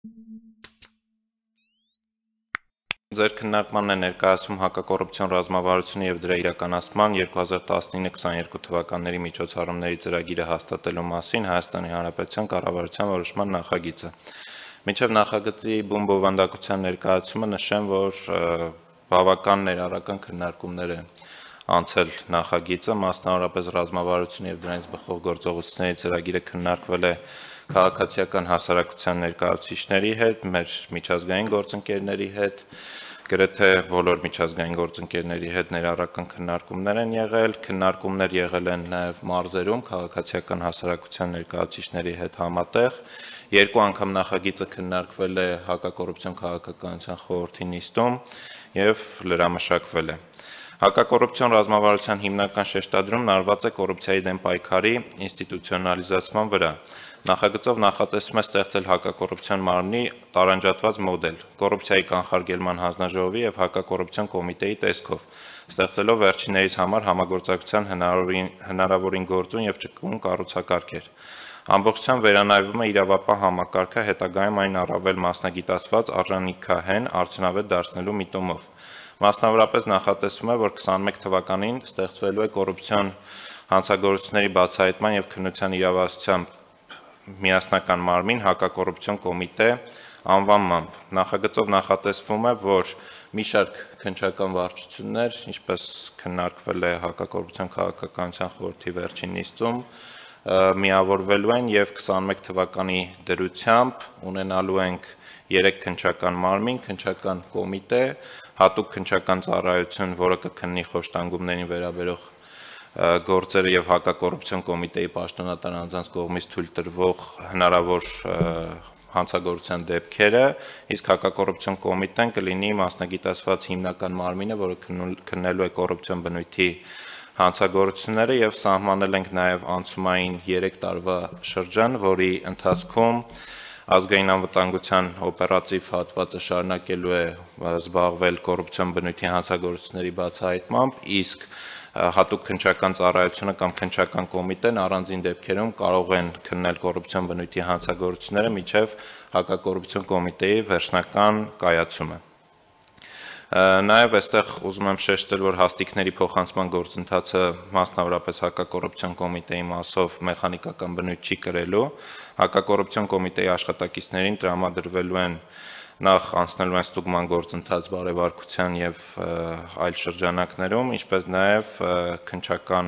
Ձեր քննարկմանն է ներկայացում հակակոռուպցիոն ռազմավարությունը եւ դրա իրականացման 2019-22 թվականների միջոցառումների ծրագիրը հաստատելու մասին Հայաստանի Հանրապետության կառավարության որոշման նախագիծը։ Մինչև նախագծի բուն բովանդակության ներկայացումը նշեմ, որ բավական ներառական քննարկումներ են անցել նախագիծը, մասնավորապես ռազմավարությունը եւ դրանից բխող գործողությունների ծրագիրը քննարկվել է քաղաքացիական հասարակության ներկայացուցիչների հետ, մեր միջազգային գործընկերների հետ, գրեթե բոլոր միջազգային գործընկերների հետ ներառական քննարկումներ են եղել, քննարկումներ եղել են նաև մարզերում քաղաքացիական հասարակության ներկայացուցիչների հետ համատեղ, երկու անգամ նախագիծը քննարկվել է հակակոռուպցիոն քաղաքականության խորհրդի նիստում եւ լրամշակվել է։ Հակակոռուպցիոն ռազմավարության հիմնական շեշտադրումն արված է կոռուպցիայի դեմ պայքարի ինստիտուցիոնալիզացման վրա։ Նախագծով նախատեսվում է ստեղծել հակակոռուպցիոն մարմնի տարանջատված մոդել, կոռուպցիայի կանխարգելման հանձնաժողովի եւ հակակոռուպցիոն կոմիտեի տեսքով, ստեղծելով վերջիններիս համար համագործակցության հնարավորին գործուն եւ ճկուն կառուցակարգեր։ Ամբողջությամբ վերանայվում է իրավապահ համակարգը հետագայում այն առավել մասնագիտացված, արժանիքահեն, արդյունավետ դարձնելու միտումով։ Մասնավորապես նախատեսվում է, որ 21 թվականին ստեղծվելու է կոռուպցիոն հանցագործությունների բացահայտման եւ քննության իրավասության միասնական մարմին հակակոռուպցիոն կոմիտե անվանմամբ։ Նախագծով նախատեսվում է, որ մի շարք քննչական վարչություններ, ինչպես քննարկվել է հակակոռուպցիոն քաղաքականության խորհրդի վերջին նիստում, միավորվելու են եւ 21 թվականի դրությամբ ունենալու ենք 3 քննչական մարմին, քննչական կոմիտե, հատուկ քննչական ծառայություն, որը կքննի խոշտանգումներին վերաբերող գործերը եւ հակակոռուպցիոն կոմիտեի պաշտոնատար անձանց կողմից թույլ տրվող հնարավոր հանցագործության դեպքերը, իսկ հակակոռուպցիոն կոմիտեն կլինի մասնագիտացված հիմնական մարմինը, որը քննելու է կոռուպցիոն բնույթի հանցագործությունները եւ սահմանել ենք նաեւ անցումային 3 տարվա շրջան, որի ընթացքում ազգային անվտանգության օպերատիվ հատվածը շարունակելու է զբաղվել կոռուպցիոն բնույթի հանցագործությունների բացահայտմամբ, իսկ հատուկ քննչական ծառայությունը կամ քննչական կոմիտեն առանձին դեպքերում կարող են քննել կոռուպցիոն բնույթի հանցագործությունները մինչև հակակոռուպցիոն կոմիտեի վերջնական կայացումը։ Նաև այստեղ ուզում եմ շեշտել, որ հաստիքների փոխանցման գործընթացը մասնավորապես հակակոռուպցիոն կոմիտեի մասով մեխանիկական բնույթ չի կրելու, հակակոռուպցիոն կոմիտեի աշխատակիցներին տրամադրվելու են նախ անցնելու են ստուգման գործընթաց բարեվարկության եւ այլ շրջանակներում, ինչպես նաեւ քննչական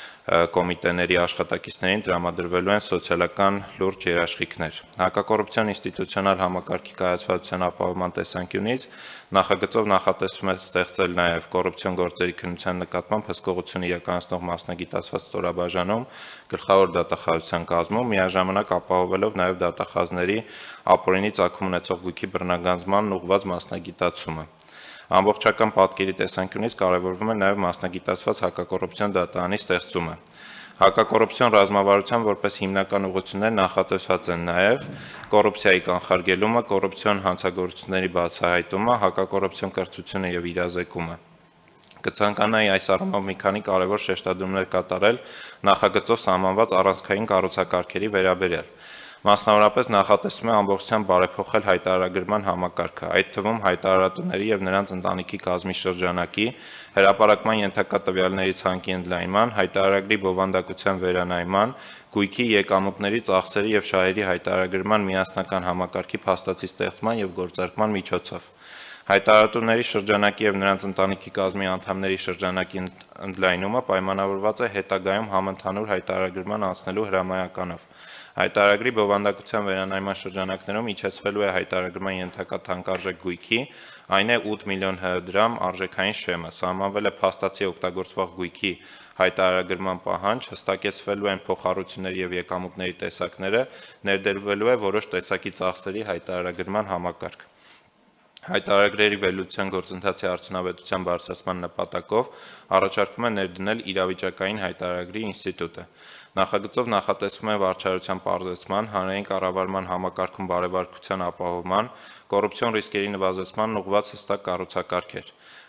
կոմիտեների աշխատակիցներին տրամադրվելու են սոցիալական լուրջ երաշխիքներ։ Հակակոռուպցիոն ինստիտուցիոնալ համակարգի կայացվածության ապահովման տեսանկյունից նախագծով նախատեսվում է ստեղծել նաեւ կոռուպցիոն գործերի քննության նկատմամբ հսկողություն իրականացնող մասնագիտացված ստորաբաժանում գլխավոր դատախազության կազմում, միաժամանակ ապահովելով նաեւ դատախազների ապօրինի ծագում ունեցող գույքի բռնագանձմանն ուղղված մասնագիտացումը։ Ամբողջական պատկերի տեսանկյունից կարևորվում է նաև մասնագիտացված հակակոռուպցիոն դատարանի ստեղծումը։ Հակակոռուպցիոն ռազմավարության որպես հիմնական ուղղություններ նախատեսված են նաև կոռուպցիայի կանխարգելումը, կոռուպցիոն հանցագործությունների բացահայտումը, հակակոռուպցիոն կրթությունը եւ իրազեկումը։ Կցանկանայի այս առումով մի քանի կարևոր շեշտադրումներ կատարել նախագծով սահմանված առանցքային կառուցակարգերի վերաբերյալ։ Մասնավորապես նախատեսվում է ամբողջությամբ բարեփոխել հայտարարագրման համակարգը, այդ թվում հայտարարատուների եւ նրանց ընտանիքի կազմի շրջանակի, հրապարակման ենթակա տվյալների ցանկի ընդլայնման, հայտարարագրի բովանդակության վերանայման, գույքի, եկամուտների, ծախսերի եւ շահերի հայտարարագրման միասնական համակարգի փաստացի ստեղծման եւ գործարկման միջոցով։ Հայտարարատուների շրջանակի եւ նրանց ընտանիքի կազմի անդամների շրջանակի ընդլայնումը պայմանավորված է հետագայում համընդհանուր հայտարարագրման անցնելու հրամայականով։ Հայտարարագրի բովանդակության վերանայման շրջանակներում իջեցվելու է հայտարարագրման ենթակա թանկարժեք գույքի, այն է 8 միլիոն դրամ արժեքային շեմը, սահմանվել է փաստացի օգտագործվող գույքի հայտարարագրման պահանջ, հստակեցվելու են փոխառությունների եւ եկամուտների տեսակները, ներդրվելու է որոշ տեսակի ծախսերի հայտարարագրման համակարգ։ Հայտարարագրերի վերլուծության գործընթացի արդյունավետության բարձրացման նպատակով առաջարկվում է ներդնել իրավիճակային հայտարարագրի ինստիտուտը։ Նախագծով նախատեսվում է վարչարության պարզեցման, հանրային կառավարման համակարգում բարեվարկության ապահովման, կոռուպցիոն ռիսկերի նվազեցման ուղղված հստակ կառուցակարգեր։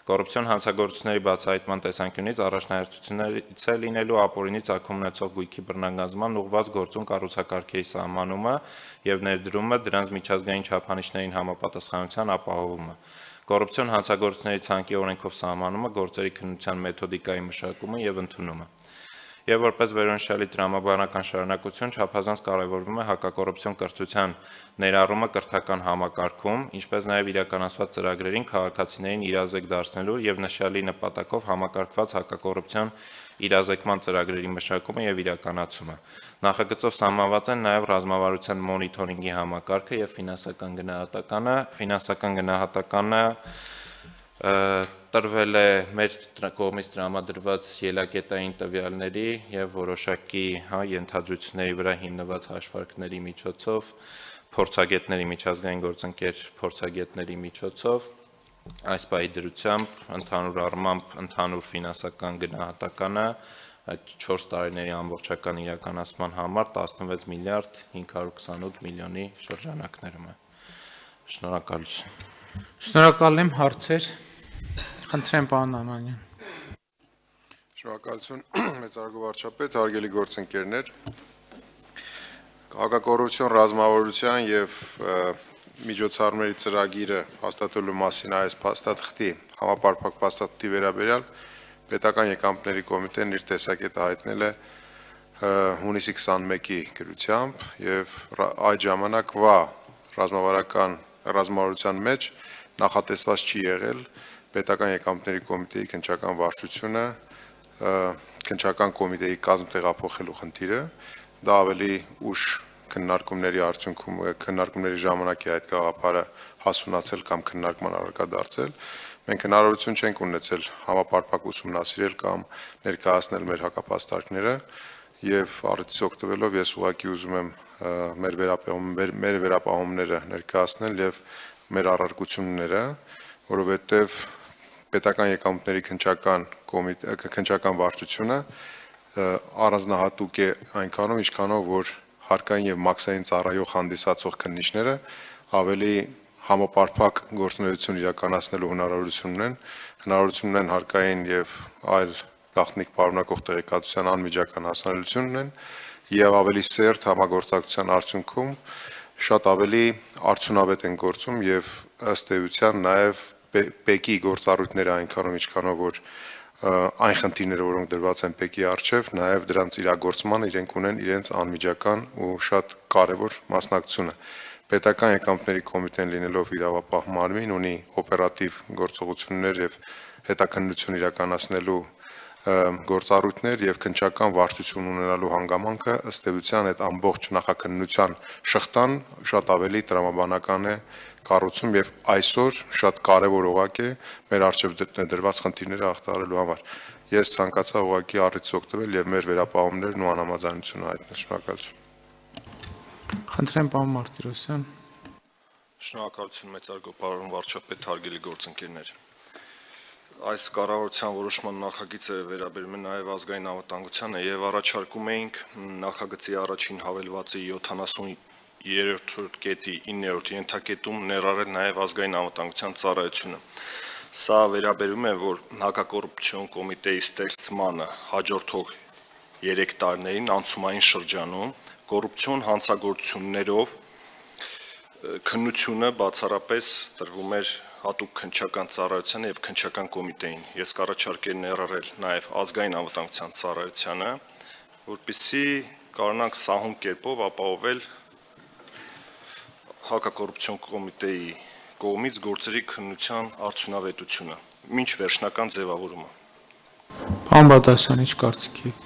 Կոռուպցիոն հանցագործությունների բացահայտման տեսանկյունից առաջնահերթություններից է լինելու ապօրինի ծագում ունեցող գույքի բռնագազման ուղղված գործուն կառուցակարգերի սահմանումը եւ ներդրումը դրանց միջազգային չափանիշներին համապատասխանության ապահովումը։ Կոռուպցիոն հանցագործությունների ցանկի օրենքով սահմանումը, գործերի քննության մեթոդիկայի մշակումը եւ ընդունումը։ Եվ որպես վերոնշյալի տրամաբանական շարունակություն չափազանց կարևորվում է հակակոռուպցիոն կրթության ներառումը կրթական համակարգում, ինչպես նաև իրականացված ծրագրերին քաղաքացիներին իրազեկ դարձնելու եւ նշյալի նպատակով համակարգված հակակոռուպցիոն իրազեկման ծրագրերի մշակումը եւ իրականացումը։ Նախագծով սահմանված են նաև ռազմավարության մոնիթորինգի համակարգը եւ ֆինանսական գնահատականը տրվել է մեր կողմից տրամադրված ելակետային տվյալների եւ որոշակի ենթադրությունների վրա հիմնված հաշվարկների միջոցով, փորձագետների միջազգային գործընկեր փորձագետների միջոցով, այս պահի դրությամբ ընդհանուր առմամբ ընդհանուր ֆինանսական գնահատականը 4 տարիների ամբողջական իրականացման համար 16 միլիարդ 528 միլիոնի շրջանակներում է։ Շնորհակալություն։ Շնորհակալ եմ, հարցեր։ Խնդրեմ, պարոն Նամանյան։ Շնորհակալություն, մեծարգո վարչապետ, հարգելի գործընկերներ։ Հակակոռուպցիոն ռազմավարության եւ միջոցառումների ծրագիրը հաստատելու մասին այս փաստաթղթի համապարփակ փաստաթղթի վերաբերյալ պետական եկամուտների կոմիտեն իր տեսակետը հայտնել է հունիսի 21-ի գրությամբ եւ այդ ժամանակվա ռազմավարության մեջ նախատեսված չի եղել պետական եկամուտների կոմիտեի քննչական վարչությունը քննչական կոմիտեի կազմ տեղափոխելու խնդիրը, դա ավելի ուշ քննարկումների արդյունքում քննարկումների ժամանակ է այդ գաղափարը հասունացել կամ քննարկման առարկա դարձել։ Մենք հնարավորություն չենք ունեցել համապարփակ ուսումնասիրել կամ ներկայացնել մեր հակապաստարկները եւ առիթից օգտվելով ես ուղղակի ուզում եմ մեր վերապահումները ներկայացնել եւ մեր առարկությունները, որովհետեւ պետական եկամուտների քննչական վարչությունը առանձնահատուկ է այնքանով, ինչքանով որ հարկային եւ մաքսային ծառայող հանդիսացող քննիչները ավելի համապարփակ գործունեություն իրականացնելու հնարավորություն ունեն հարկային եւ այլ գաղտնիք պարունակող տեղեկատվության անմիջական հասանելիություն ունեն եւ ավելի սերտ համագործակցության արդյունքում շատ ավելի արդյունավետ են գործում եւ ըստ էության նաեւ ՊԵԿ-ի գործառույթները այնքանով ինչքանով որ այն խնդիրները, որոնք դրված են ՊԵԿ-ի առջև, նաև դրանց իրագործման իրենք ունեն իրենց անմիջական ու շատ կարևոր մասնակցությունը։ Պետական եկամուտների կոմիտեն լինելով իրավապահ մարմին ունի օպերատիվ գործողություններ եւ հետաքննություն իրականացնելու գործառույթներ եւ քննչական վարչություն ունենալու հանգամանքը ըստ էության այդ ամբողջ նախաքննության շղթան շատ ավելի տրամաբանական է կառուցում եւ այսօր շատ կարեւոր օղակ է մեր արժեվ դրված խնդիրները հաղթահարելու համար։ Ես ցանկացա ուղղակի առիթից օգտվել եւ մեր վերապահումներն ու անհամաձայնությունը հայտնել։ Շնորհակալություն։ Խնդրեմ, պարոն Մարտիրոսյան։ Շնորհակալություն, մեծարգո պարոն վարչապետ, հարգելի գործընկերներ։ Այս կառավարության որոշման նախագիծը վերաբերում է նաև ազգային անվտանգությանը եւ առաջարկում էինք նախագծի առաջին հավելվածի 73-րդ կետի 9-րդ ենթակետում ներառել նաև ազգային անվտանգության ծառայությունը։ Սա վերաբերում է, որ հակակոռուպցիոն կոմիտեի ստեղծմանը հաջորդող 3 տարիներին անցումային շրջանում կոռուպցիոն հանցագործություններով քննությունը բացառապես տրվում էր հատուկ քննչական ծառայությանը եւ քննչական կոմիտեին։ Ես կառաջարկել ներառել նաեւ ազգային անվտանգության ծառայությանը, որպեսզի կարողանանք սահուն կերպով ապահովել հակակոռուպցիոն կոմիտեի կողմից գործերի քննության արդյունավետությունը, մինչ վերջնական ձևավորումը։ Պարոն Բադասյան, ինչ կարծիք եք։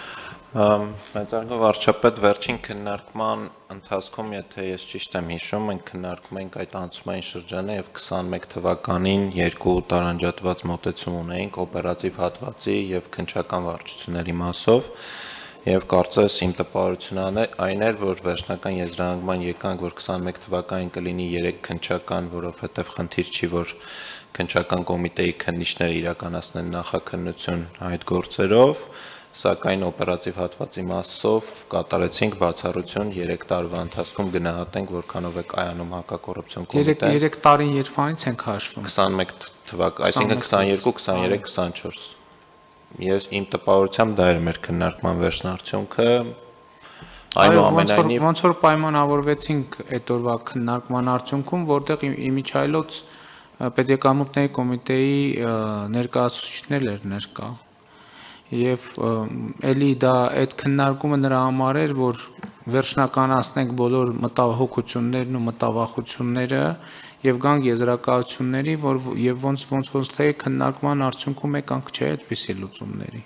Մեծարգո վարչապետ, վերջին քննարկման ընթացքում, եթե ես ճիշտ եմ հիշում, մենք քննարկում ենք այդ անցումային շրջանը եւ 21 թվականին 2 տարանջատված մոտեցում ունեինք օպերատիվ հատվածի եւ քննչական վարչությունների մասով եւ կարծես իմ տպավորությունը այն էր, որ վերջնական եզրահանգման եկանք, որ 21 թվականին կլինի 3 քննչական, որովհետեւ խնդիր չի, որ քննչական կոմիտեի քննիչները իրականացնեն նախաքննություն այդ գործերով Սակայն օպերատիվ հատվածի մասով կատարեցինք բացառություն 3 տարվա ընթացքում գնահատենք որքանով է կայանում հակակոռուպցիոն կոմիտեն 3 տարին երբանից ենք հաշվում 21 թվական, այսինքն 22, 23, 24 Ես իմ տպավորությամբ դա էր մեր քննարկման վերջնարդյունքը այնուամենայնիվ ոնց որ պայմանավորվեցինք այդ օրվա քննարկման արդյունքում որտեղ իմիջայլոց պետեկամուտների կոմիտեի ներկայացուցիչներ էր ներկա Եվ էլի դա այդ քննարկումը նրա համար էր, որ վերջնականացնենք բոլոր մտահոգություններն ու մտավախությունները եւ գանք եզրակացությունների, որ եւ ոնց թե քննարկման արդյունքում եկանք չէ այդպիսի լուծումների։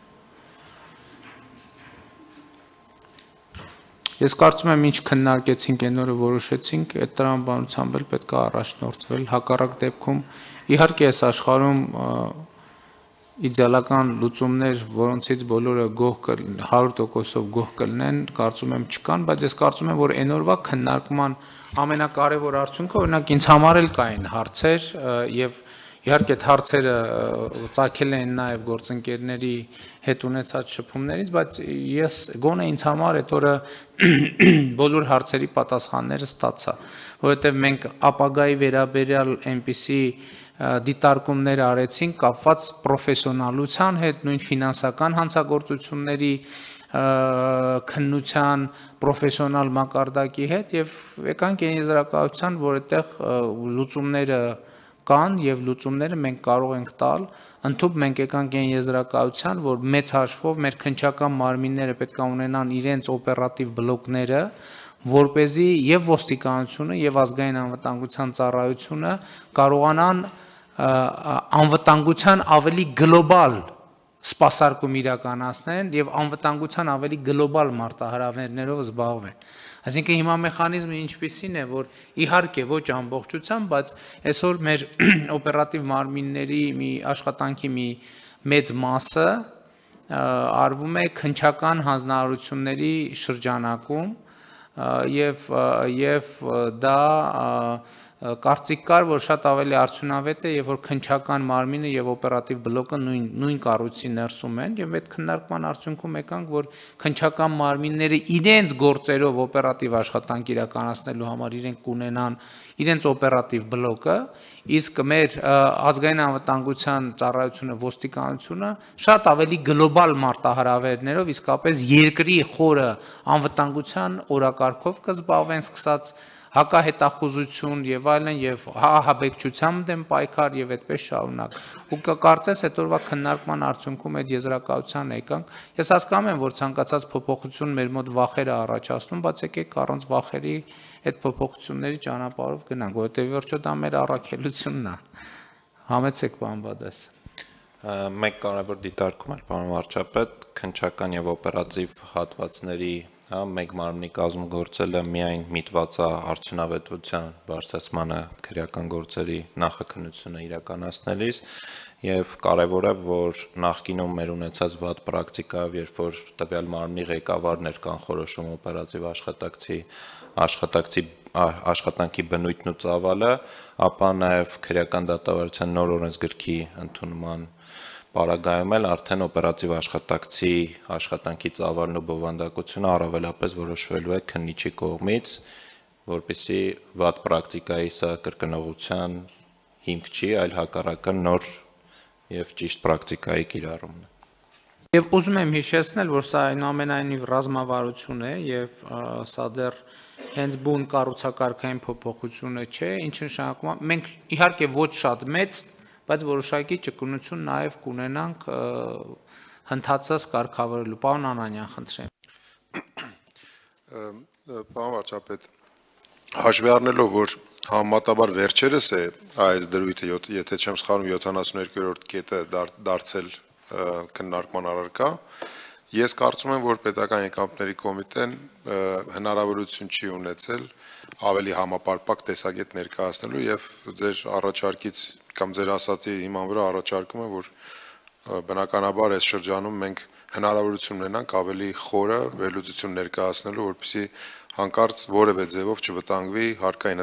Ես կարծում եմ, ինչ քննարկեցինք այն օրը որոշեցինք, այդ տրամաբանությամբ էլ պետք է առաջնորդվել, հակառակ դեպքում իհարկե այս աշխարհում իդեալական լուծումներ, որոնցից բոլորը 100%-ով գոհ կլինեն, կարծում եմ չկան, բայց ես կարծում եմ, որ այն օրվա քննարկման ամենակարևոր արդյունքը, օրինակ ինձ համար էլ կային հարցեր եւ իհարկե այդ հարցերը ծագել են նաեւ գործընկերների հետ ունեցած շփումներից, բայց ես գոնե ինձ համար այդ օրը բոլոր հարցերի պատասխանները ստացա, որովհետեւ մենք ապագայի վերաբերյալ այնպիսի դիտարկումներ արեցին կապված պրոֆեսիոնալության հետ, նույն ֆինանսական հանցագործությունների քննության պրոֆեսիոնալ մակարդակի հետ եւ եկանք այն եզրակացության, որ այդտեղ լուծումները կան եւ լուծումները մենք կարող ենք տալ, ընդհանուր մենք եկանք այն եզրակացության, որ մեծ հաշվով մեր քննչական մարմինները պետք է ունենան իրենց օպերատիվ բլոկները որպեսզի եւ ոստիկանությունը եւ ազգային անվտանգության ծառայությունը կարողանան անվտանգության ավելի գլոբալ սպասարկում իրականացնեն եւ անվտանգության ավելի գլոբալ մարտահրավերներով զբաղվեն։ Այսինքն հիմա մեխանիզմը ինչպիսին է, որ իհարկե ոչ ամբողջությամբ, բայց այսօր մեր օպերատիվ մարմինների մի աշխատանքի մի մեծ մասը արվում է քննչական հանձնարարությունների շրջանակում եւ դա կարծիք կար, որ շատ ավելի արդյունավետ է, եւ որ քննչական մարմինը եւ օպերատիվ բլոկը նույն կառույցի ներսում են եւ այդ քննարկման արդյունքում եկանք, որ քննչական մարմինները իրենց գործերով օպերատիվ աշխատանք իրականացնելու համար իրենք կունենան իրենց օպերատիվ բլոկը, իսկ մեր ազգային անվտանգության ծառայությունը ոստիկանությունը շատ ավելի գլոբալ մարտահրավերներով իսկապես երկրի խորը անվտանգության օրակարգով կզբաղվեն սկսած հակահետախուզություն եւ այլն եւ հահաբեկչության դեմ պայքար եւ այդպես շարունակ ու կարծես այդ օրվա քննարկման արդյունքում այդ եզրակացության եկանք ես հասկանում եմ որ ցանկացած փոփոխություն մեր մոտ վախեր է առաջացնում բայց եկեք առանց վախերի այդ փոփոխությունների ճանապարհով գնանք որովհետեւ վերջո դա մեր առաքելությունն է համեցեք պարոն Բադաս մեկ կարևոր դիտարկում էր պարոն վարչապետ քննչական եւ օպերատիվ հատվածների մեկ մարմնի կազմում գործելը միայն միտված է արդյունավետության բարձրացմանը քրեական գործերի նախաքննությունը իրականացնելիս եւ կարեւոր է որ նախկինում մեր ունեցած վատ պրակտիկայով երբ որ տվյալ մարմնի ղեկավարն էր կանխորոշում օպերատիվ աշխատանքի բնույթն ու ծավալը ապա նաեւ քրեական դատավարության նոր օրենսգրքի ընդունման Պարագայում էլ արդեն օպերատիվ աշխատանքի ծավալն ու բովանդակությունը առավելապես որոշվելու է քննիչի կողմից, որպեսզի վատ պրակտիկայի սա կրկնողության հիմք չի, այլ հակառակը նոր եւ ճիշտ պրակտիկայի կիրառումն է։ Եվ ուզում եմ հիշեցնել, որ սա այնուամենայնիվ ռազմավարություն է եւ սա դեռ հենց բուն կառուցակարգային փոփոխությունը չէ, ինչը նշանակում է մենք իհարկե ոչ շատ մեծ բայց որոշակի ճկունություն նաև կունենանք հնդածս կարգավորելու պարոն Անանյան խնդրեմ Պարոն վարչապետ հաշվի առնելով որ համեմատաբար վերջերս է այս դրույթը եթե չեմ սխալվում 72-րդ կետը դարձել քննարկման առարկա ես կարծում եմ որ պետական եկամուտների կոմիտեն հնարավորություն չի ունեցել ավելի համապարփակ տեսակետ ներկայացնելու եւ ձեր առաջարկից կամ ձեր ասացի հիման վրա առաջարկում եմ որ բնականաբար այս շրջանում մենք հնարավորություն ունենանք ավելի խորը վերլուծություն ներկայացնելու որպեսզի հանկարծ որևէ ձևով չվտանգվի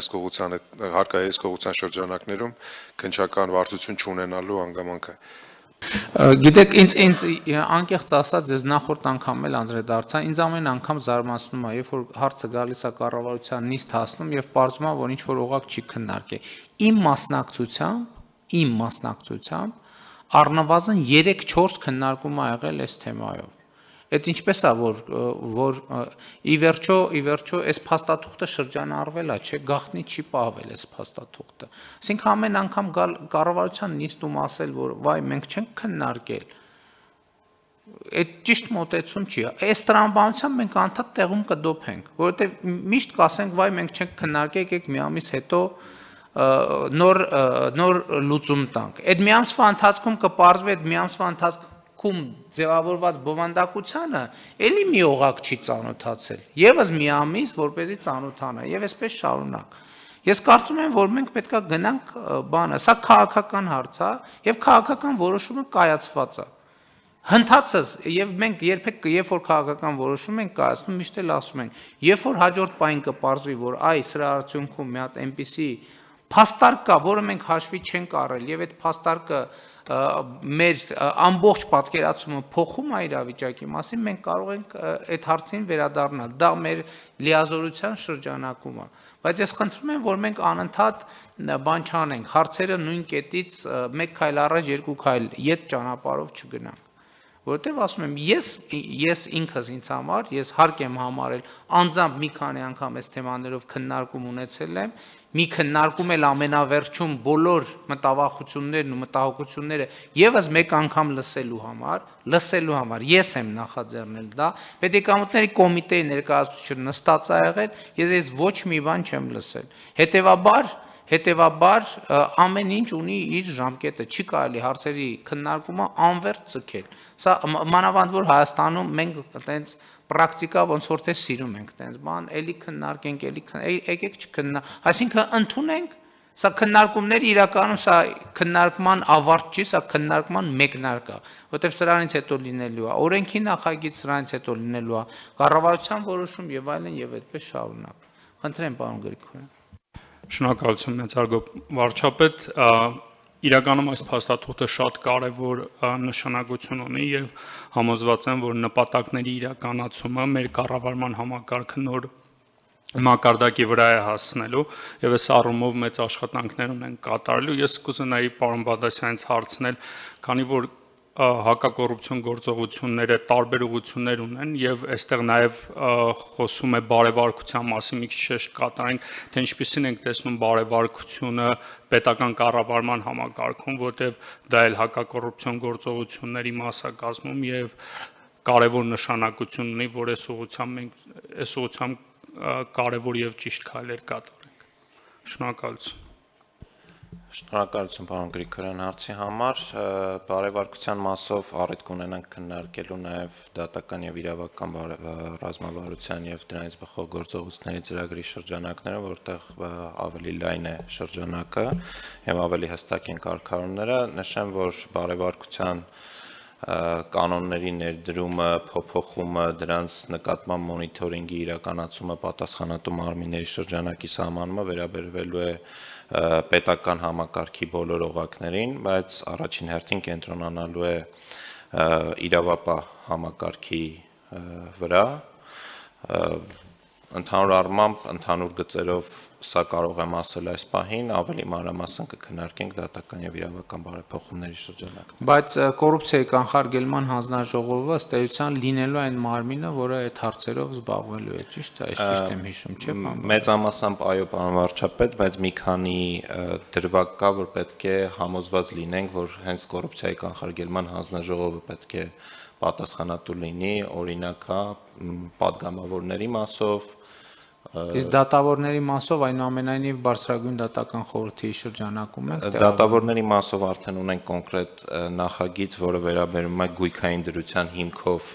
հարկային հսկողության շրջանակներում քննչական վարչություն չունենալու հանգամանքը Գիտեք, ինձ անկեղծ ասած, ես նախորդ անգամ էլ անդրադարձա, ինձ ամեն անգամ զարմացնում է, երբ որ հարցը գալիս է կառավարության նիստ հասնում եւ պարզվում է, որ ինչ որ օղակ չի քննարկել։ Իմ մասնակցությամբ առնվազն 3-4 քննարկում ա եղել այս թեմայով։ Այդ ինչպես է, որ ի վերջո այս փաստաթուղթը շրջանառվել է, չէ, գաղտնի չի պահվել այս փաստաթուղթը։ Այսինքն ամեն անգամ գալ կառավարության նիստում ասել, որ վայ մենք չենք քննարկել, այդ ճիշտ մոտեցում չի։ Այս տրամաբանությամբ մենք անդադ տեղում կդոփենք, որովհետև միշտ կասենք, վայ մենք չենք քննարկել, եկեք մի ամիս հետո նոր լուծում տանք։ Այդ մի ամսվա ընթացքում կպարզվի, այդ մի ամսվա ընթացքում ձևավորված բովանդակությանը էլի մի օղակ չի ծանոթացել, եւս մի ամիս, որպեսզի ծանոթանա, եւ այսպես շարունակ։ Ես կարծում եմ, որ մենք պետք է գնանք բանը, սա քաղաքական հարց է, եւ քաղաքական որոշումը կայացված է։ Հնդածս, եւ մենք երբեք երբ որ քաղաքական որոշում ենք կայացնում, միշտ էլ ասում ենք, երբ որ հաջորդ պահին կպարզվի, որ այ սրա արդյունքում մի հատ այնպիսի փաստարկ կա, որը մենք հաշվի չենք առել, եւ այդ փաստարկը մեր ամբողջ պատկերացումը փոխում է իրավիճակի մասին, մենք կարող ենք այդ հարցին վերադառնալ, դա մեր լիազորության շրջանակում է, բայց ես խնդրում եմ, որ մենք անընդհատ բան չանենք, հարցերը նույն կետից մեկ քայլ առաջ, երկու քայլ ետ ճանապարհով չգնանք, որովհետև ասում եմ, ես ինքս ինձ համար, ես հարկ եմ համարել, անձամբ մի քանի անգամ այս թեմաներով քննարկում ունեցել եմ, մի քննարկում էլ ամենավերջում բոլոր մտավախություններն ու մտահոգությունները եւս մեկ անգամ լսելու համար, ես եմ նախաձեռնել դա, պետեկամուտների կոմիտեի ներկայացուցիչը նստած է եղել, ես ոչ մի բան չեմ լսել, հետևաբար ամեն ինչ ունի իր ժամկետը, չի կարելի հարցերի քննարկումը անվերջ ցկել, սա մանավանդ որ Հայաստանում մենք այտենց պրակտիկա ոնց որ թե սիրում ենք տենց բան, էլի քննարկենք, եկեք այսինքն ընդունենք, սա քննարկումների իրականում սա քննարկման ավարտ չի, սա քննարկման մեկնարկ է, որտեղ սրանից հետո լինելու է օրենքի նախագիծ, սրանից հետո լինելու է կառավարության որոշում եւ այլն եւ այդպես շարունակ։ Խնդրեմ, պարոն Գրիգորյան։ Շնորհակալություն մեծարգո վարչապետ, իրականում այս փաստաթուղթը շատ կարևոր նշանակություն ունի եւ համոզված եմ, որ նպատակների իրականացումը մեր կառավարման համակարգը նոր մակարդակի վրա է հասնելու եւ այս առումով մեծ աշխատանքներ ունեն կատարելու։ Ես կուզենայի պարոն Բադասյանից հարցնել, քանի որ հակակոռուպցիոն գործողությունները տարբեր ուղղություններ ունեն եւ այստեղ նաեւ խոսում է բարեվարկության մասին, մի քիչ շեշտ կատարենք, թե ինչպիսին ենք տեսնում բարեվարկությունը պետական կառավարման համակարգում, որտեղ դա էլ հակակոռուպցիոն գործողությունների մաս է կազմում եւ կարևոր նշանակություն ունի, որ այս ուղղությամբ կարևոր եւ ճիշտ քայլեր կատարենք։ Շնորհակալություն։ Շնորհակալություն պարոն Գրիգորյան հարցի համար, բարեվարկության մասով առիթ կունենանք քննարկելու նաև դատական եւ իրավական ռազմավարության եւ դրանից բխող գործողությունների ծրագրի շրջանակները, որտեղ ավելի լայն է շրջանակը եւ ավելի հստակ են կարգավորումները, նշեմ, որ բարեվարկության կանոնների ներդրումը, փոփոխումը, դրանց նկատմամբ մոնիթորինգի իրականացումը, պատասխանատու մարմինների շրջանակի սահմանումը վերաբերվելու է պետական համակարգի բոլոր օղակներին, բայց առաջին հերթին կենտրոնանալու է իրավապահ համակարգի վրա, ընդհանուր առմամբ, ընդհանուր գծերով սա կարող եմ ասել այս պահին, ավելի մանրամասն կքննարկենք դատական եւ իրավական բարեփոխումների շրջանակում։ Բայց կոռուպցիայի կանխարգելման հանձնաժողովը ըստ էության լինելու այն մարմինը, որը այդ հարցերով զբաղվելու է, ճիշտ է, այս ճիշտ եմ հիշում, չէ՞։ Մեծամասամբ այո, պարոն վարչապետ, բայց մի քանի դրվագ կա, որ պետք է համոզված լինենք, որ հենց կոռուպցիայի կանխարգելման հանձնաժողովը պետք է պատասխանատու լինի, օրինակ, պատգամավորների մասով, իսկ դատավորների մասով այնուամենայնիվ բարձրագույն դատական խորհրդի շրջանակում է։ Դատավորների մասով արդեն ունենք կոնկրետ նախագիծ, որը վերաբերում է գույքային դրության հիմքով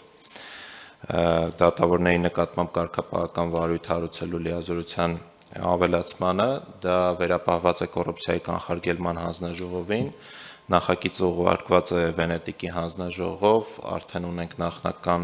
դատավորների նկատմամբ կարգապահական վարույթ հարուցելու լիազորության ավելացմանը, դա վերապահված է կոռուպցիայի կանխարգելման հանձնաժողովին, նախագիծը ուղարկված է Վենետիկի հանձնաժողով, արդեն ունենք նախնական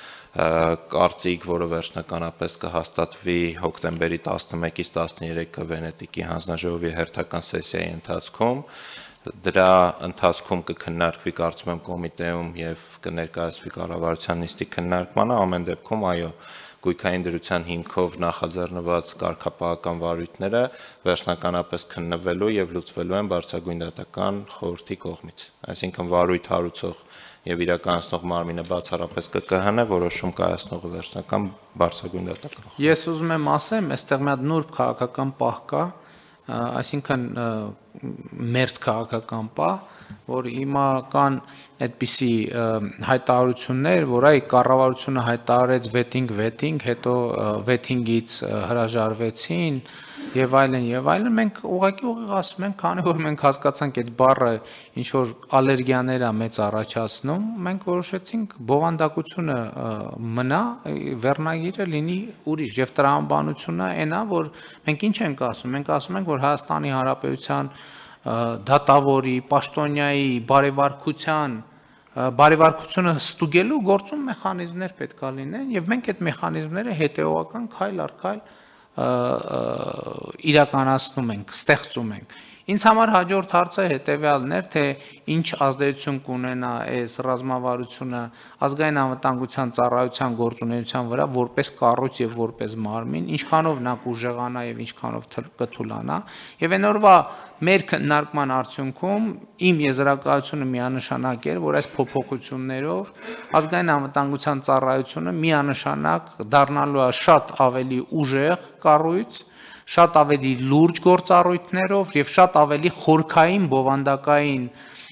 կարծիք, որը վերջնականապես կհաստատվի հոկտեմբերի 11-ից 13-ը Վենետիկի հանձնաժողովի հերթական սեսիայի ընթացքում, Դրա ընթացքում կքննարկվի կարծում եմ կոմիտեում եւ կներկայացվի կառավարության նիստի քննարկմանը, ամեն դեպքում այո, գույքային դրության հիմքով նախաձեռնված կարգապահական վարույթները վերջնականապես քննվելու եւ լուծվելու են բարձրագույն դատական խորհրդի կողմից։ Այսինքն վարույթ հարուցող եւ իրականացնող մարմինը բացառապես ԿԿՀ-ն է, որոշում կայացնողը վերջնական բարձրագույն դատական խորհուրդ։ Ես ուզում եմ ասեմ, այստեղ մի հատ նուրբ քաղաքական պահ կա, այսինքն մերձ քաղաքական պահ, որ հիմա կան այդպիսի հայտարարություններ, որ այ կառավարությունը հայտարարեց վեթինգ, հետո վեթինգից հրաժարվեցին եւ այլն, մենք ուղղակի ասում ենք, քանի որ մենք հասկացանք այդ բառը ինչ որ ալերգիաներ է մեծ առաջացնում, մենք որոշեցինք բովանդակությունը մնա, վերնագիրը լինի ուրիշ եւ տրամաբանությունը այնա, որ մենք ինչ ենք ասում, մենք ասում ենք, որ Հայաստանի Հանրապետության դատավորի, պաշտոնյայի բարեվարկությունը ստուգելու գործում մեխանիզմներ պետք է լինեն եւ մենք այդ մեխանիզմները հետեւական քայլ առ քայլ իրականացնում ենք, ստեղծում ենք։ Ինձ համար հաջորդ հարցը հետեւյալն էր, թե ինչ ազդեցություն կունենա այս ռազմավարությունը ազգային անվտանգության ծառայության գործունեության վրա որպես կառույց եւ որպես մարմին, ինչքանով նա կուժեղանա եւ ինչքանով կթուլանա, եւ այն օրվա մեր քննարկման արդյունքում իմ եզրակացությունը միանշանակ էր, որ այս փոփոխություններով ազգային անվտանգության ծառայությունը միանշանակ դառնալու է շատ ավելի ուժեղ կառույց, շատ ավելի լուրջ գործառույթներով եւ շատ ավելի խորքային բովանդակային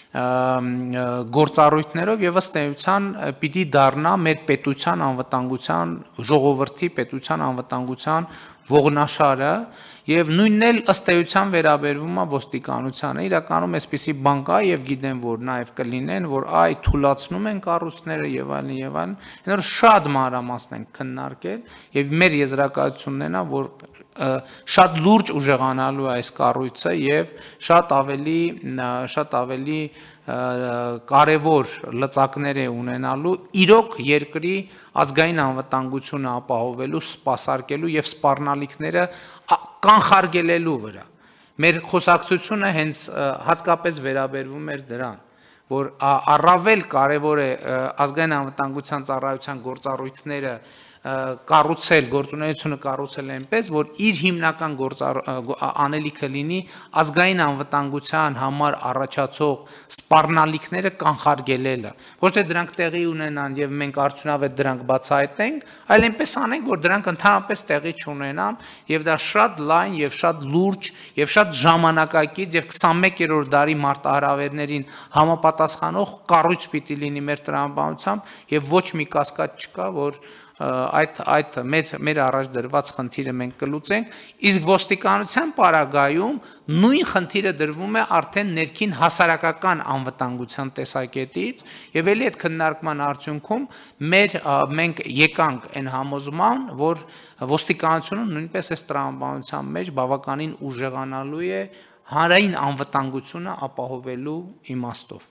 գործառույթներով եւ ըստ էության պիտի դառնա մեր պետության անվտանգության ժողովրդի պետության անվտանգության ողնաշարը եւ նույնն էլ ըստ էության վերաբերվում է ոստիկանությանը իրականում այսպիսի բան կա եւ գիտեմ որ նաեւ կլինեն որ այ թուլացնում են կառույցները եւ այլն այնօր շատ մանրամասն են քննարկել եւ մեր եզրակացությունն է նա որ շատ լուրջ ուժեղանալու է այս կառույցը եւ շատ ավելի կարևոր լծակներ է ունենալու իրոք երկրի ազգային անվտանգությունը ապահովելու, սպասարկելու եւ սպառնալիքները կանխարգելելու վրա։ Մեր խոսակցությունը հենց հատկապես վերաբերվում էր դրան, որ առավել կարևոր է ազգային անվտանգության ծառայության գործառույթները գործունեությունը կառուցել այնպես, որ իր հիմնական անելիքը լինի ազգային անվտանգության համար առաջացող սպառնալիքները կանխարգելելը, ոչ թե դրանք տեղի ունենան եւ մենք արդյունավետ դրանք բացահայտենք, այլ այնպես անենք, որ դրանք ընդհանրապես տեղի չունենան եւ դա շատ լայն եւ շատ լուրջ եւ շատ ժամանակակից եւ 21-րդ դարի մարտահրավերներին համապատասխանող կառույց պիտի լինի մեր տրամաբանությամբ եւ ոչ մի կասկած չկա, որ այդ մեր առաջ դրված խնդիրը մենք կլուծենք, իսկ ոստիկանության պարագայում նույն խնդիրը դրվում է արդեն ներքին հասարակական անվտանգության տեսակետից եւ ելի այդ քննարկման արդյունքում մենք եկանք այն համոզման, որ ոստիկանությունը նույնպես այս տրամաբանության մեջ բավականին ուժեղանալու է հանրային անվտանգությունը ապահովելու իմաստով։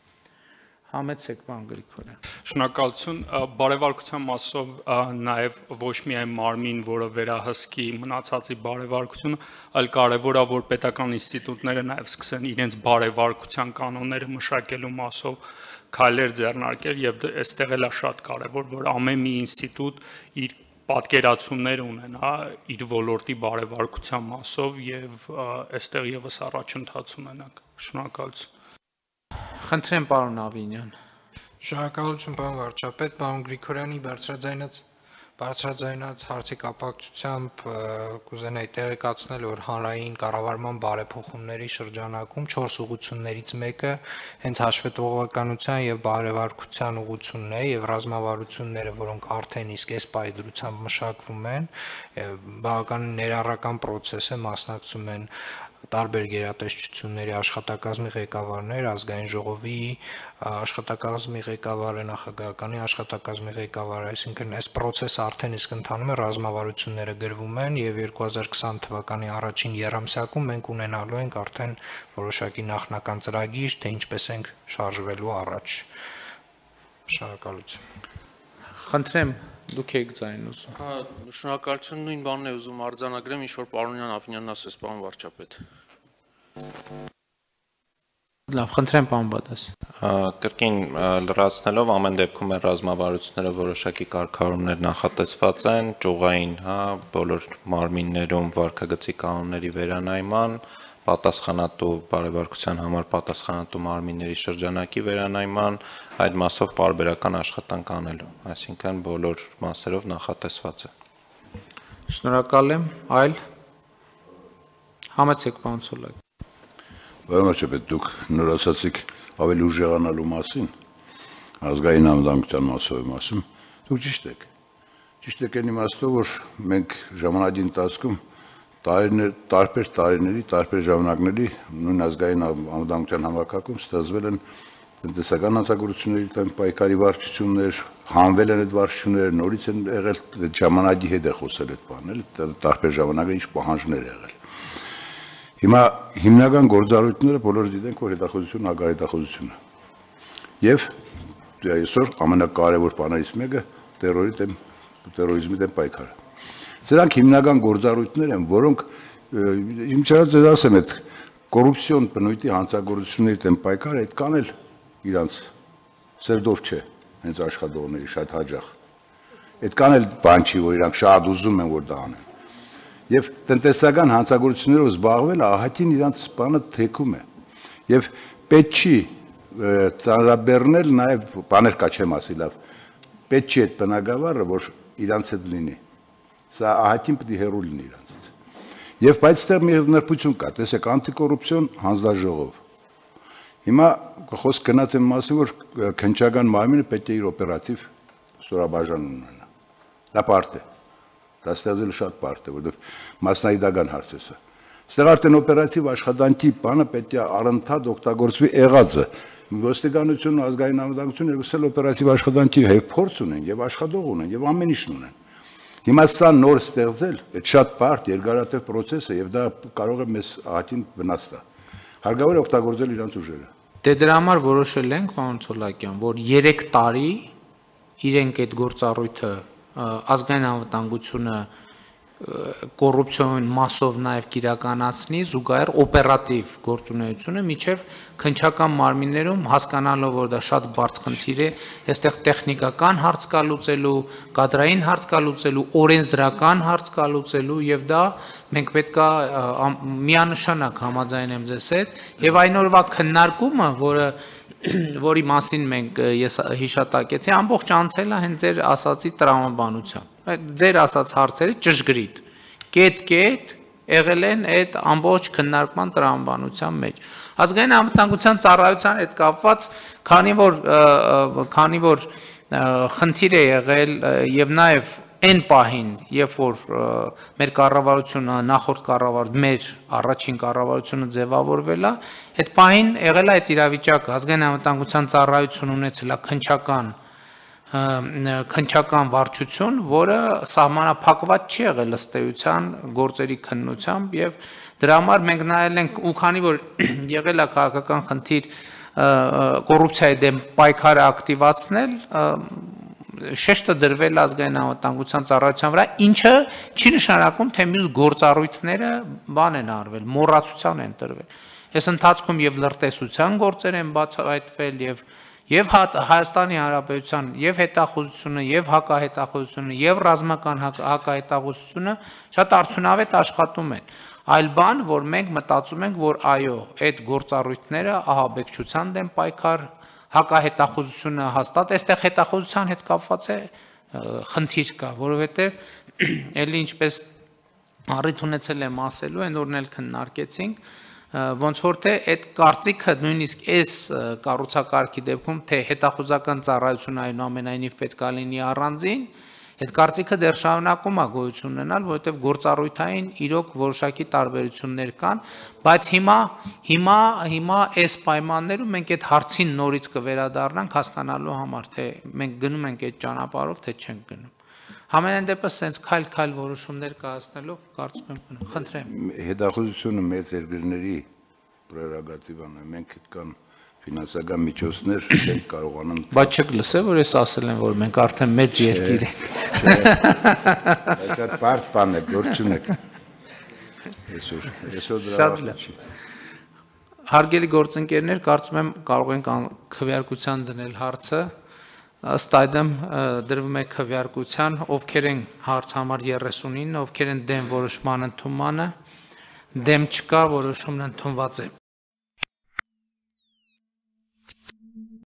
Համեցեք պարոն Գրիգորյան։ Շնորհակալություն, բարևարկության մասով նաև ոչ միայն մարմին, որը վերահսկի մնացածի բարևարկությունը, այլ կարևոր է, որ պետական ինստիտուտները նաև սկսեն իրենց բարևարկության կանոնները մշակելու մասով քայլեր ձեռնարկել եւ այստեղ էլ է շատ կարևոր, որ ամեն մի ինստիտուտ իր պատկերացումներ ունենա իր ոլորտի բարևարկության մասով եւ այստեղ եւս առաջընթաց ունենանք։ Շնորհակալություն։ Խնդրեմ պարոն Ավինյան։ Շնորհակալություն պարոն վարչապետ, պարոն Գրիգորյանի բարձրաձայնած հարցի կապակցությամբ կուզենայի տեղեկացնել, որ հանրային կառավարման բարեփոխումների շրջանակում 4 ուղղություններից մեկը հենց հաշվետվողականության եւ բարևարկության ուղղությունն է եւ ռազմավարությունները, որոնք արդեն իսկ այս պայդրությամբ մշակվում են, բավական ներառական պրոցես է, մասնակցում են տարբեր գերատեսչությունների աշխատակազմի ղեկավարներ, ազգային ժողովի աշխատակազմի ղեկավարը, նախագահականի աշխատակազմի ղեկավարը, այսինքն այս process-ը արդեն իսկ ընթանում է, ռազմավարությունները գրվում են եւ 2020 թվականի առաջին եռամսյակում մենք ունենալու ենք արդեն որոշակի նախնական ծրագիր, թե ինչպես ենք շարժվելու առաջ։ Շնորհակալություն։ Խնդրեմ դուք եք ձայն ուզում։ Շնորհակալություն, նույն բանն է ուզում արձանագրեմ, ինչ որ պարոն Ավինյանն ասեց, պարոն վարչապետ։ Լավ, խնդրեմ պարոն Բադաս։ Կրկին լրացնելով ամեն դեպքում մեր ռազմավարությունները որոշակի կարգավորումներ նախատեսված են ճյուղային, բոլոր մարմիններում վարքագծի կանոնների վերանայման, պատասխանատու բարեվարկության համար պատասխանատու մարմինների շրջանակի վերանայման, այդ մասով պարբերական աշխատանք անելու, այսինքն բոլոր մասերով նախատեսված է։ Շնորհակալ եմ, այլ համեցեք պարոն Ցոլակ։ Վարչապետ, դուք նոր ասացիք ավելի ուժեղանալու մասին, ազգային անվտանգության մասով ասում, դուք ճիշտ եք։ Ճիշտ եք այն իմաստով, որ մենք ժամանակի ընթացքում տարբեր տարիների, տարբեր ժամանակների նույն ազգային անվտանգության համակարգում ստեղծվել են տնտեսական հանցագործությունների դեմ պայքարի վարչություններ, հանվել են այդ վարչությունները, նորից են եղել ժամանակի հետ է խոսել այդ բանը, տարբեր ժամանակներ ինչ պահանջներ եղել։ Հիմա հիմնական գործառույթները բոլորը գիտենք, որ հետախուզությունը, հակահետախուզությունը։ Եվ այսօր ամենակարևոր բաներից մեկը տերորիզմի դեմ պայքարը։ Սրանք հիմնական գործառույթներ են, որոնք իմ չարած ասեմ, այդ կոռուպցիոն բնույթի հանցագործությունների դեմ պայքարը այդքան էլ իրանց սերդով չէ, հենց աշխատողների շատ հաճախ։ Այդքան էլ բան չի, որ իրանք շատ ուզում են, որ դա անեն։ Եվ տնտեսական հանցագործություններով զբաղվելը ահագին իրանց բանը թեքում է։ Եվ պետք չի ծանրաբեռնել նաև բաներ կա չեմ ասի լավ։ Պետք չի այդ բնակավարը, որ իրանց հետ լինի։ Սա ահագին պետք է հեռու լինի իրանցից։ Եվ բայց այստեղ մի նրբություն կա, տեսեք, անտիկոռուպցիոն հանձնաժողով։ Հիմա խոսք գնաց այն մասին, որ քննչական մարմինը պետք է իր օպերատիվ ստորաբաժան ունենա։ Դա բարդ է։ Դա ստեղծել շատ բարդ է, որովհետև մասնագիտական հարց է սա։ Ստեղ արդեն օպերատիվ աշխատանքի բանը պետք է առընթաց օգտագործվի եղածը։ Ոստիկանությունն ու ազգային անվտանգությունը երկուսը օպերատիվ աշխատանքի հետ փորձ ունեն եւ աշխատող ունեն եւ ամեն ինչ ունեն։ Հիմա սա նոր ստեղծել, այդ շատ բարդ երկարատև process է եւ դա կարող է մեզ ահագին վնաս տա։ Հարկավոր է օգտագործել իրանց ուժերը։ Դե դրա համար որոշել ենք, պարոն Ցոլակյան, որ 3 տարի իրենք այդ գործառույթը ազգային անվտանգությունը կոռուպցիոն մասով նաև կիրականացնի զուգահեռ օպերատիվ գործունեությունը միջև քննչական մարմիններում հասկանալով որ դա շատ բարդ խնդիր է, այստեղ տեխնիկական հարց կա լուծելու, կադրային հարց կա լուծելու, օրենսդրական հարց կա լուծելու եւ դա մենք պետք է միանշանակ համաձայնեմ ձեզ հետ եւ այն օրվա քննարկումը, որի մասին մենք ես հիշատակեցի, ամբողջ անցել է հենց ձեր ասացի տրամաբանությամբ։ Ձեր ասած հարցերը ճշգրիտ, կետ եղել են այդ ամբողջ քննարկման տրամաբանության մեջ։ Ազգային անվտանգության ծառայության հետ կապված, քանի որ խնդիր է եղել եւ նաեւ այն պահին, երբ որ մեր կառավարությունը նախորդ կառավարություն, մեր առաջին կառավարությունը ձևավորվել է, այդ պահին եղել է այդ իրավիճակը, ազգային անվտանգության ծառայություն ունեցել է քննչական վարչություն, որը սահմանափակված չի եղել ըստ էության գործերի քննությամբ եւ դրա համար մենք նայել ենք ու քանի որ եղել է քաղաքական խնդիր կոռուպցիայի դեմ պայքարը ակտիվացնել շեշտը դրվել ազգային անվտանգության ծառայության վրա, ինչը չի նշանակում, թե մյուս գործառույթները բան են արվել, մոռացության են տրվել։ Այս ընթացքում եւ լրտեսության գործեր են բացահայտվել եւ Հայաստանի Հանրապետության եւ հետախուզությունը եւ հակահետախուզությունը եւ ռազմական հակահետախուզությունը շատ արդյունավետ աշխատում են։ Այլ բան, որ մենք մտածում ենք, որ այո, այդ գործառույթները ահաբեկչության դեմ պայքար հակահետախուզությունը հաստատ, այստեղ հետախուզության հետ կապված է խնդիր կա, որովհետև էլի ինչպես առիթ ունեցել եմ ասելու, այն օրն էլ քննարկեցինք, ոնց որ թե այդ կարծիքը նույնիսկ այս կառուցակարգի դեպքում, թե հետախուզական ծառայությունը այնուամենայնիվ պետք է լինի առանձին, այդ կարծիքը դեռ շարունակում է գոյություն ունենալ, որովհետև գործառույթային իրոք որոշակի տարբերություններ կան, բայց հիմա այս պայմաններում մենք այդ հարցին նորից կվերադառնանք հասկանալու համար, թե մենք գնում ենք այդ ճանապարհով, թե չենք գնում։ Համենայն դեպս sense քայլ որոշումներ կայացնելով կարծում եմ, խնդրեմ։ Հետախուզությունը մեծ երկրների պրերոգատիվան է, մենք այդքան ֆինանսական միջոցներ չենք կարողանում։ Բայց չեք լսել, որ ես ասել եմ, որ մենք արդեն մեծ երկիր ենք։ Այդ բարդ բան է, գործ չունեք։ Այսօր դրա չի։ Հարգելի գործընկերներ, կարծում եմ կարող ենք քվեարկության դնել հարցը։ Ըստ այդմ դրվում է քվեարկության, ովքեր են հարց համար 39, ովքեր են դեմ որոշման ընդունմանը, դեմ չկա, որոշումն ընդունված է։